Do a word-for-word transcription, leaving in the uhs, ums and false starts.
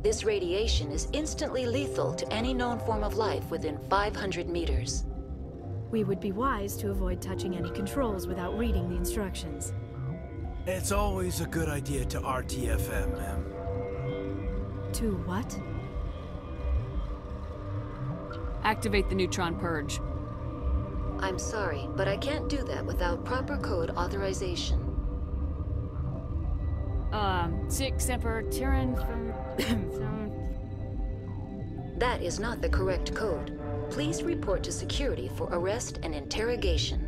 This radiation is instantly lethal to any known form of life within five hundred meters. We would be wise to avoid touching any controls without reading the instructions. It's always a good idea to R T F M, ma'am. To what? Activate the neutron purge. I'm sorry, but I can't do that without proper code authorization. Um, six Emperor Tyrann from... from... That is not the correct code. Please report to security for arrest and interrogation.